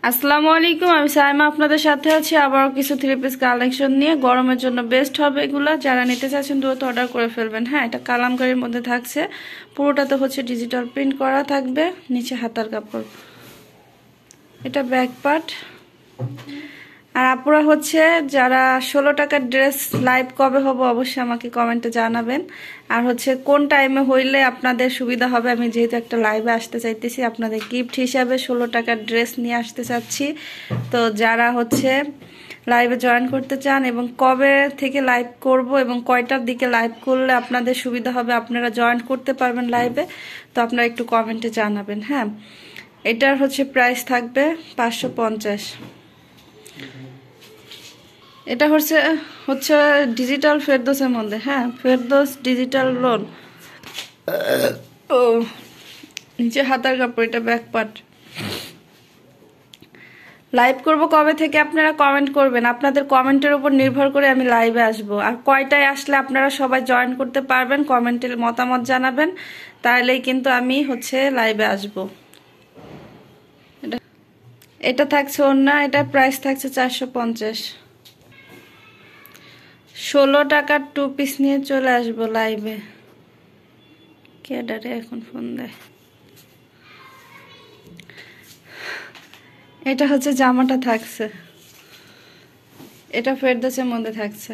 আসসালামু আলাইকুম, আমি সাইমা আপনাদের সাথে আছি আবারও কিছু থ্রি পিস কালেকশন নিয়ে। গরমের জন্য বেস্ট হবে এগুলা, যারা নিতে চাচ্ছেন দ্রুত অর্ডার করে ফেলবেন। হ্যাঁ, এটা কালামকারীর মধ্যে থাকছে, পুরোটাতে হচ্ছে ডিজিটাল প্রিন্ট করা থাকবে, নিচে হাতার কাপড়, এটা ব্যাক পার্ট। আর আপুরা হচ্ছে যারা 16 টাকার ড্রেস লাইভ কবে হবে অবশ্যই আমাকে কমেন্টে জানাবেন। আর হচ্ছে কোন টাইমে হইলে আপনাদের সুবিধা হবে, আমি যেহেতু একটা লাইভে আসতে চাইতেছি আপনাদের গিফট হিসাবে 16 টাকার ড্রেস নিয়ে আসতে চাচ্ছি। তো যারা হচ্ছে লাইভে জয়েন করতে চান এবং কবে থেকে লাইভ করব এবং কয়টার দিকে লাইভ করলে আপনাদের সুবিধা হবে, আপনারা জয়েন করতে পারবেন লাইভে, তো আপনারা একটু কমেন্টে জানাবেন। হ্যাঁ, এটার হচ্ছে প্রাইস থাকবে 550। এটা হচ্ছে ডিজিটাল ফেরদৌসের মধ্যে। হ্যাঁ, ফেরদৌস ডিজিটাল লোন, ও নিচে হাতার কাপড়, এটা ব্যাক পার্ট। লাইভ করব কবে থেকে আপনারা কমেন্ট করবেন, আপনাদের কমেন্টের উপর নির্ভর করে আমি লাইভে আসব। আর কয়টায় আসলে আপনারা সবাই জয়েন করতে পারবেন কমেন্টের মতামত জানাবেন, তাহলেই কিন্তু আমি হচ্ছে লাইভে আসব। এটা থাকছে ওড়না, এটা প্রাইস থাকছে 450। 16 টাকার 2 পিস নিয়ে চলে আসবো লাইভে। কেডারে এখন ফোন দেয়। এটা হচ্ছে জামাটা থাকছে, এটা ফেরদৌসের মধ্যে থাকছে,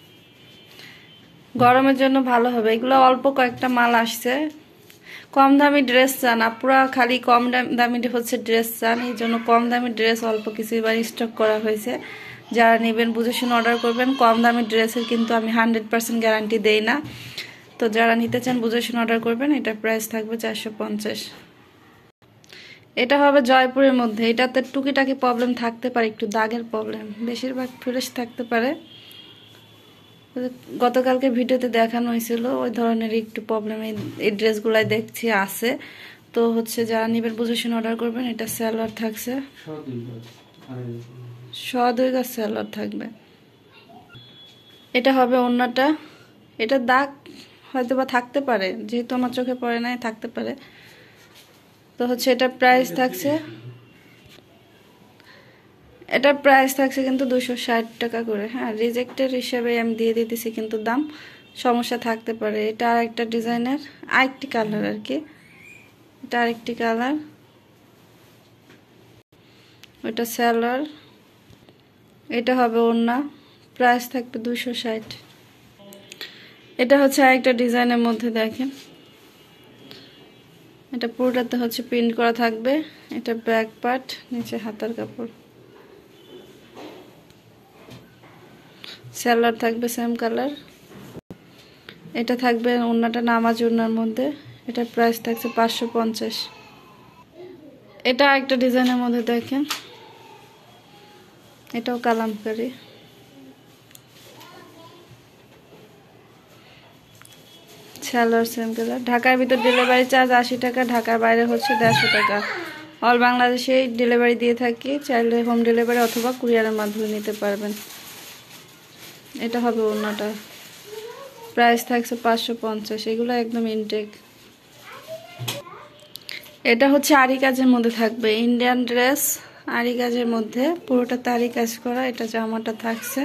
গরমের জন্য ভালো হবে। এগুলো অল্প কয়েকটা মাল আসছে। কম দামি ড্রেস চান আপুরা, খালি কম দামি হচ্ছে ড্রেস চান, এই জন্য কম দামি ড্রেস অল্প কিছু এবার স্টক করা হয়েছে। যারা নেবেন বুঝে শুনে অর্ডার করবেন। কম দামি ড্রেসের কিন্তু আমি 100% গ্যারান্টি দেই না, তো যারা নিতে চান বুঝে শুনে অর্ডার করবেন। এটা প্রাইস থাকবে 450। এটা হবে জয়পুরের মধ্যে। এটাতে টুকিটাকি প্রবলেম থাকতে পারে, একটু দাগের প্রবলেম, বেশিরভাগ ফ্রেশ থাকতে পারে। গতকালকে ভিডিওতে দেখানো হয়েছিল ওই ধরনের একটু প্রবলেম এই ড্রেসগুলাই দেখছি আছে। তো হচ্ছে যারা নেবেন বুঝে শুনে অর্ডার করবেন। এটা সালোয়ার থাকছে, 2 গজ সালোয়ার থাকবে। এটা হবে ওড়নাটা। এটা দাগ হয়তো বা থাকতে পারে, যেহেতু আমার চোখে পড়ে নাই, থাকতে পারে। তো হচ্ছে এটা প্রাইস থাকছে, এটার প্রাইস থাকছে কিন্তু 260 টাকা করে। হ্যাঁ, রিজেক্টের হিসাবে আমি দিয়ে দিতেছি, কিন্তু দাম সমস্যা থাকতে পারে। এটা আরেকটা ডিজাইনের আরেকটি কালার আর কি, এটা আরেকটি কালার। ওইটা সালোয়ার, এটা হবে ওড়না, প্রাইস থাকবে 260। এটা হচ্ছে আরেকটা ডিজাইনের মধ্যে, দেখেন এটা পুরোটাতে হচ্ছে প্রিন্ট করা থাকবে। এটা ব্যাক পার্ট, নিচে হাতার কাপড়, সালোয়ার থাকবে সেম কালার। এটা থাকবে ওড়নাটা নামাজ ওড়নার মধ্যে। এটা প্রাইস থাকছে 550। এটা একটা ডিজাইনের মধ্যে দেখেন, এটাও কালামকারী, সালোয়ার সেম কালার। ঢাকার ভিতর ডেলিভারি চার্জ 80 টাকা, ঢাকার বাইরে হচ্ছে 150 টাকা। অল বাংলাদেশে ডেলিভারি দিয়ে থাকি, চাইলে হোম ডেলিভারি অথবা কুরিয়ারের মাধ্যমে নিতে পারবেন। এটা হবে ওড়নাটা, প্রাইস থাকছে 550। এগুলো একদম ইনটেক। এটা হচ্ছে আরি কাজের মধ্যে থাকবে, ইন্ডিয়ান ড্রেস আরি কাজের মধ্যে, পুরোটাতে আরি কাজ করা। এটা জামাটা থাকছে,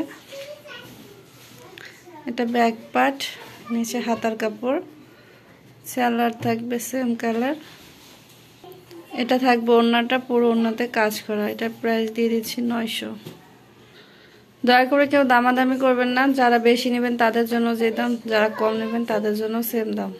এটা ব্যাক পার্ট, নিচে হাতার কাপড়, সালোয়ার থাকবে সেম কালার। এটা থাকবে ওড়নাটা, পুরো ওড়নাতে কাজ করা। এটা প্রাইস দিয়ে দিচ্ছি 900। দয়া করে কেউ দামাদামি করবেন না, যারা বেশি নেবেন তাদের জন্য যে দাম, যারা কম নেবেন তাদের জন্য সেম দাম।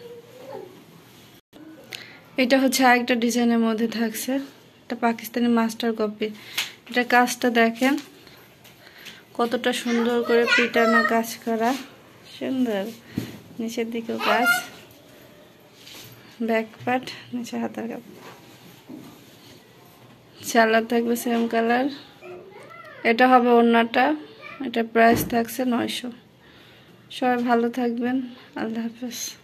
এটা হচ্ছে আরেকটা ডিজাইনের মধ্যে থাকছে, এটা পাকিস্তানি মাস্টার কপি। এটা কাজটা দেখেন কতটা সুন্দর করে পিটানো কাজ করা, সুন্দর। নিচের দিকেও কাজ, ব্যাক পার্ট, নিচে হাতার কাপড়, সালোয়ার থাকবে সেম কালার। এটা হবে ওড়নাটা, এটা প্রাইস থাকছে 900। সবাই ভালো থাকবেন, আল্লাহ হাফেজ।